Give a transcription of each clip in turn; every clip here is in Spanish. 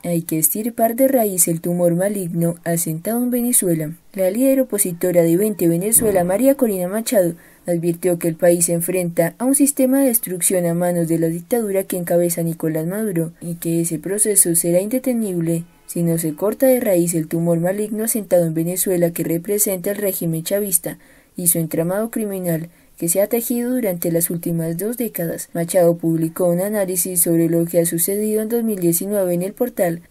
Hay que extirpar de raíz el tumor maligno asentado en Venezuela. La líder opositora de 20 Venezuela, María Corina Machado, advirtió que el país se enfrenta a un sistema de destrucción a manos de la dictadura que encabeza Nicolás Maduro y que ese proceso será indetenible si no se corta de raíz el tumor maligno asentado en Venezuela que representa el régimen chavista y su entramado criminal que se ha tejido durante las últimas 2 décadas. Machado publicó un análisis sobre lo que ha sucedido en 2019 en el portal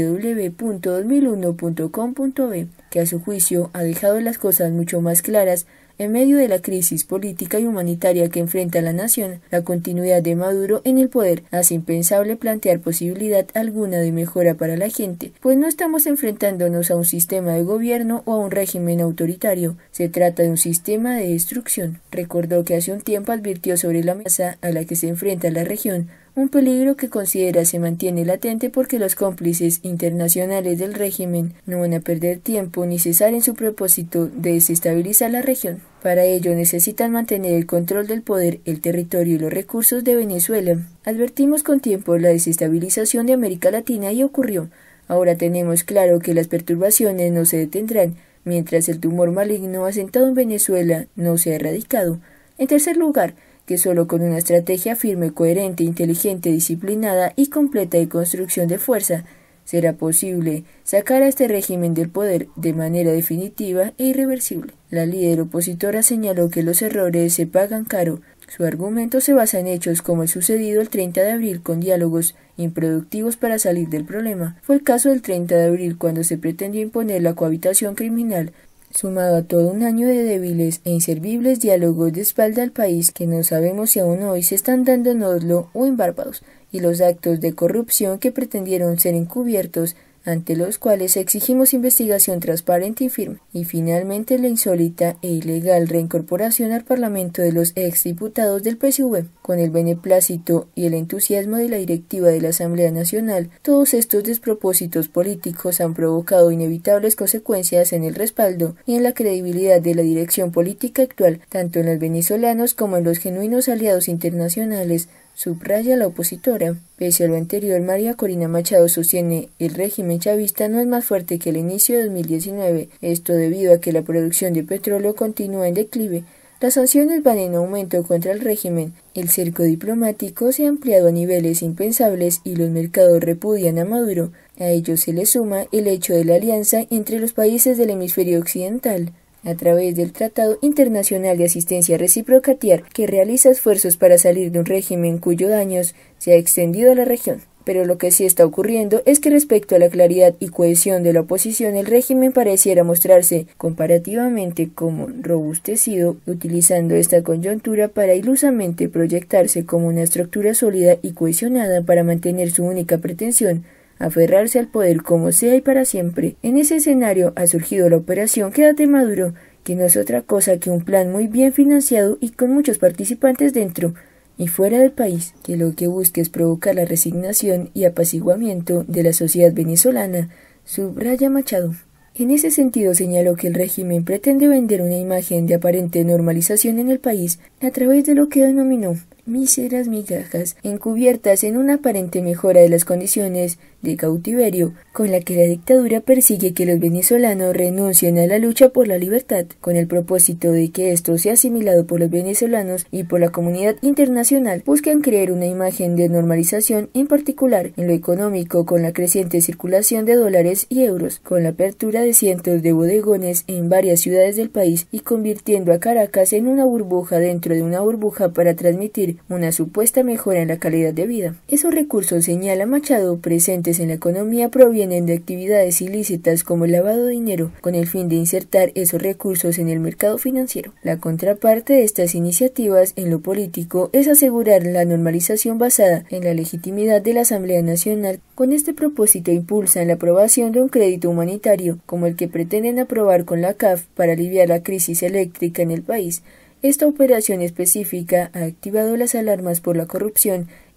www.2001.com.be, que a su juicio ha dejado las cosas mucho más claras. En medio de la crisis política y humanitaria que enfrenta la nación, la continuidad de Maduro en el poder hace impensable plantear posibilidad alguna de mejora para la gente, pues no estamos enfrentándonos a un sistema de gobierno o a un régimen autoritario, se trata de un sistema de destrucción. Recordó que hace un tiempo advirtió sobre la amenaza a la que se enfrenta la región, un peligro que considera se mantiene latente porque los cómplices internacionales del régimen no van a perder tiempo ni cesar en su propósito de desestabilizar la región. Para ello necesitan mantener el control del poder, el territorio y los recursos de Venezuela. Advertimos con tiempo la desestabilización de América Latina y ocurrió. Ahora tenemos claro que las perturbaciones no se detendrán mientras el tumor maligno asentado en Venezuela no sea erradicado. En tercer lugar, que solo con una estrategia firme, coherente, inteligente, disciplinada y completa de construcción de fuerza será posible sacar a este régimen del poder de manera definitiva e irreversible. La líder opositora señaló que los errores se pagan caro. Su argumento se basa en hechos como el sucedido el 30 de abril con diálogos improductivos para salir del problema. Fue el caso del 30 de abril cuando se pretendió imponer la cohabitación criminal, sumado a todo un año de débiles e inservibles diálogos de espalda al país que no sabemos si aún hoy se están dando en Oslo o en Barbados, y los actos de corrupción que pretendieron ser encubiertos, ante los cuales exigimos investigación transparente y firme, y finalmente la insólita e ilegal reincorporación al Parlamento de los exdiputados del PSV, con el beneplácito y el entusiasmo de la directiva de la Asamblea Nacional. Todos estos despropósitos políticos han provocado inevitables consecuencias en el respaldo y en la credibilidad de la dirección política actual, tanto en los venezolanos como en los genuinos aliados internacionales, subraya la opositora. Pese a lo anterior, María Corina Machado sostiene el régimen chavista no es más fuerte que el inicio de 2019, esto debido a que la producción de petróleo continúa en declive. Las sanciones van en aumento contra el régimen, el cerco diplomático se ha ampliado a niveles impensables y los mercados repudian a Maduro. A ello se le suma el hecho de la alianza entre los países del hemisferio occidental, a través del Tratado Internacional de Asistencia Recíproca TIAR, que realiza esfuerzos para salir de un régimen cuyo daño se ha extendido a la región. Pero lo que sí está ocurriendo es que respecto a la claridad y cohesión de la oposición, el régimen pareciera mostrarse comparativamente como robustecido, utilizando esta coyuntura para ilusamente proyectarse como una estructura sólida y cohesionada para mantener su única pretensión, aferrarse al poder como sea y para siempre. En ese escenario ha surgido la operación Quédate Maduro, que no es otra cosa que un plan muy bien financiado y con muchos participantes dentro y fuera del país, que lo que busca es provocar la resignación y apaciguamiento de la sociedad venezolana, subraya Machado. En ese sentido señaló que el régimen pretende vender una imagen de aparente normalización en el país a través de lo que denominó míseras migajas encubiertas en una aparente mejora de las condiciones de cautiverio con la que la dictadura persigue que los venezolanos renuncien a la lucha por la libertad, con el propósito de que esto sea asimilado por los venezolanos y por la comunidad internacional. Buscan crear una imagen de normalización, en particular en lo económico, con la creciente circulación de dólares y euros, con la apertura de cientos de bodegones en varias ciudades del país y convirtiendo a Caracas en una burbuja dentro de una burbuja para transmitir una supuesta mejora en la calidad de vida. Esos recursos, señala Machado, presentes en la economía provienen de actividades ilícitas como el lavado de dinero, con el fin de insertar esos recursos en el mercado financiero. La contraparte de estas iniciativas en lo político es asegurar la normalización basada en la legitimidad de la Asamblea Nacional. Con este propósito impulsan la aprobación de un crédito humanitario, como el que pretenden aprobar con la CAF para aliviar la crisis eléctrica en el país. Esta operación específica ha activado las alarmas por la corrupción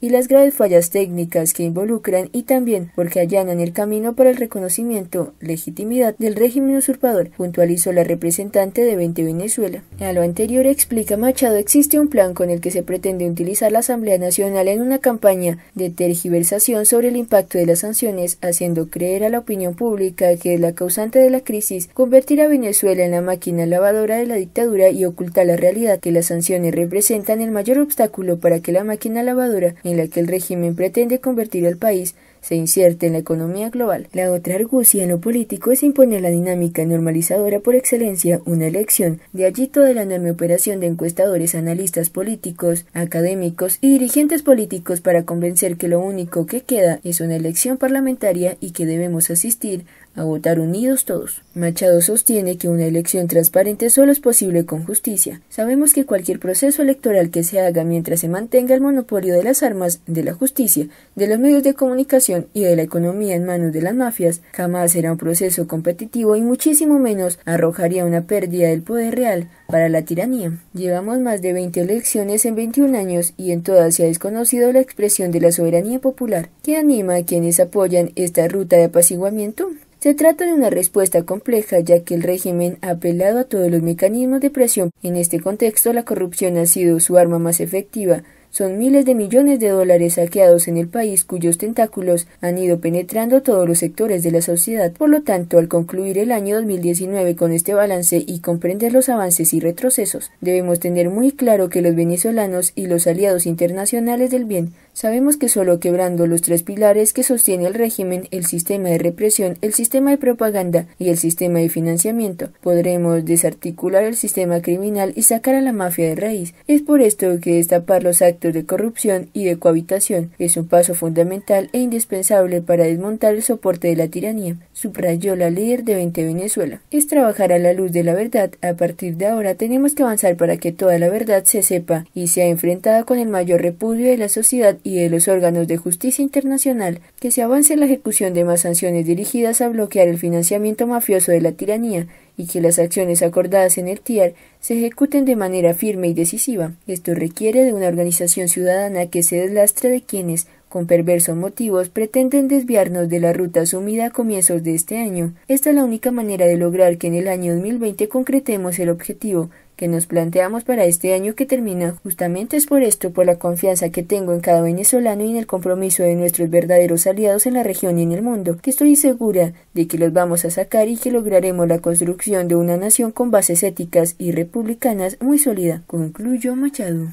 y las graves fallas técnicas que involucran y también porque allanan el camino para el reconocimiento, legitimidad del régimen usurpador, puntualizó la representante de 20 Venezuela. A lo anterior, explica Machado, existe un plan con el que se pretende utilizar la Asamblea Nacional en una campaña de tergiversación sobre el impacto de las sanciones, haciendo creer a la opinión pública que es la causante de la crisis, convertir a Venezuela en la máquina lavadora de la dictadura y ocultar la realidad que las sanciones representan el mayor obstáculo para que la máquina lavadora en la que el régimen pretende convertir al país se inserta en la economía global. La otra argucia en lo político es imponer la dinámica normalizadora por excelencia, una elección. De allí toda la enorme operación de encuestadores, analistas políticos, académicos y dirigentes políticos para convencer que lo único que queda es una elección parlamentaria y que debemos asistir a votar unidos todos. Machado sostiene que una elección transparente solo es posible con justicia. Sabemos que cualquier proceso electoral que se haga mientras se mantenga el monopolio de las armas, de la justicia, de los medios de comunicación y de la economía en manos de las mafias, jamás será un proceso competitivo y muchísimo menos arrojaría una pérdida del poder real para la tiranía. Llevamos más de 20 elecciones en 21 años y en todas se ha desconocido la expresión de la soberanía popular. ¿Qué anima a quienes apoyan esta ruta de apaciguamiento? Se trata de una respuesta compleja, ya que el régimen ha apelado a todos los mecanismos de presión. En este contexto, la corrupción ha sido su arma más efectiva. Son miles de millones de dólares saqueados en el país cuyos tentáculos han ido penetrando todos los sectores de la sociedad. Por lo tanto, al concluir el año 2019 con este balance y comprender los avances y retrocesos, debemos tener muy claro que los venezolanos y los aliados internacionales del bien sabemos que solo quebrando los tres pilares que sostiene el régimen, el sistema de represión, el sistema de propaganda y el sistema de financiamiento, podremos desarticular el sistema criminal y sacar a la mafia de raíz. Es por esto que destapar los actos de corrupción y de cohabitación es un paso fundamental e indispensable para desmontar el soporte de la tiranía, subrayó la líder de 20 Venezuela. Es trabajar a la luz de la verdad. A partir de ahora tenemos que avanzar para que toda la verdad se sepa y sea enfrentada con el mayor repudio de la sociedad y de los órganos de justicia internacional, que se avance en la ejecución de más sanciones dirigidas a bloquear el financiamiento mafioso de la tiranía y que las acciones acordadas en el TIAR se ejecuten de manera firme y decisiva. Esto requiere de una organización ciudadana que se deslastre de quienes, con perversos motivos, pretenden desviarnos de la ruta asumida a comienzos de este año. Esta es la única manera de lograr que en el año 2020 concretemos el objetivo que nos planteamos para este año que termina. Justamente es por esto, por la confianza que tengo en cada venezolano y en el compromiso de nuestros verdaderos aliados en la región y en el mundo, que estoy segura de que los vamos a sacar y que lograremos la construcción de una nación con bases éticas y republicanas muy sólida, concluyó Machado.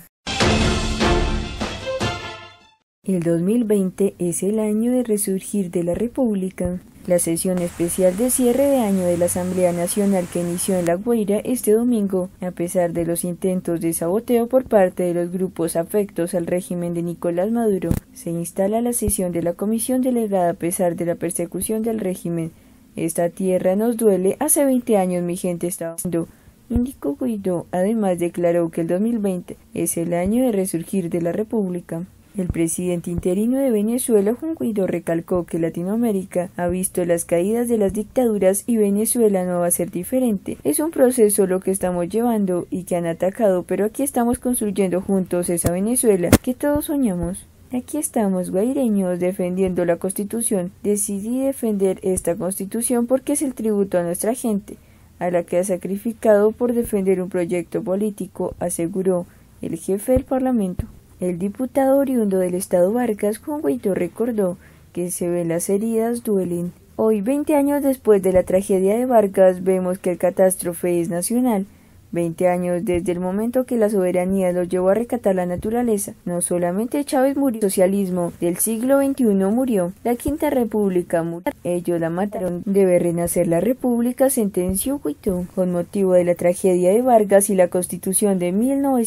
El 2020 es el año de resurgir de la República. La sesión especial de cierre de año de la Asamblea Nacional que inició en La Guaira este domingo, a pesar de los intentos de saboteo por parte de los grupos afectos al régimen de Nicolás Maduro, se instala la sesión de la comisión delegada a pesar de la persecución del régimen. Esta tierra nos duele, hace 20 años mi gente estaba haciendo, indicó Guaidó. Además declaró que el 2020 es el año de resurgir de la República. El presidente interino de Venezuela, Juan Guaidó, recalcó que Latinoamérica ha visto las caídas de las dictaduras y Venezuela no va a ser diferente. Es un proceso lo que estamos llevando y que han atacado, pero aquí estamos construyendo juntos esa Venezuela que todos soñamos. Aquí estamos, guaireños, defendiendo la Constitución. Decidí defender esta Constitución porque es el tributo a nuestra gente, a la que ha sacrificado por defender un proyecto político, aseguró el jefe del Parlamento. El diputado oriundo del estado Vargas, Juan Guaidó, recordó que se ven las heridas, duelen. Hoy, 20 años después de la tragedia de Vargas, vemos que el catástrofe es nacional. 20 años desde el momento que la soberanía los llevó a rescatar la naturaleza. No solamente Chávez murió, el socialismo del siglo XXI murió, la Quinta República murió, ellos la mataron. Debe renacer la República, sentenció Guaidó. Con motivo de la tragedia de Vargas y la Constitución de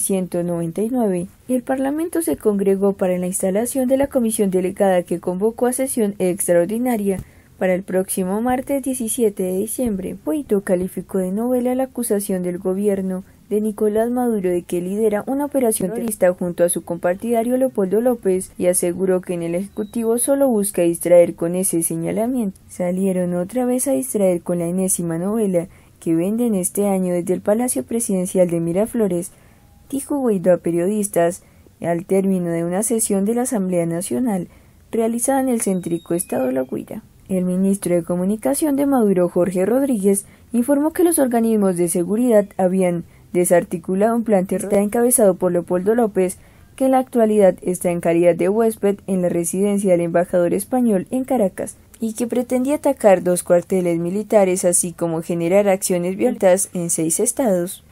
1999, el Parlamento se congregó para la instalación de la comisión delegada que convocó a sesión extraordinaria para el próximo martes 17 de diciembre. Guaidó calificó de novela la acusación del gobierno de Nicolás Maduro de que lidera una operación terrorista junto a su compartidario Leopoldo López y aseguró que en el Ejecutivo solo busca distraer con ese señalamiento. Salieron otra vez a distraer con la enésima novela que venden este año desde el Palacio Presidencial de Miraflores, dijo Guaidó a periodistas. al término de una sesión de la Asamblea Nacional realizada en el céntrico estado La Guaira. El ministro de Comunicación de Maduro, Jorge Rodríguez, informó que los organismos de seguridad habían desarticulado un plan terrorista encabezado por Leopoldo López, que en la actualidad está en calidad de huésped en la residencia del embajador español en Caracas, y que pretendía atacar 2 cuarteles militares, así como generar acciones violentas en 6 estados.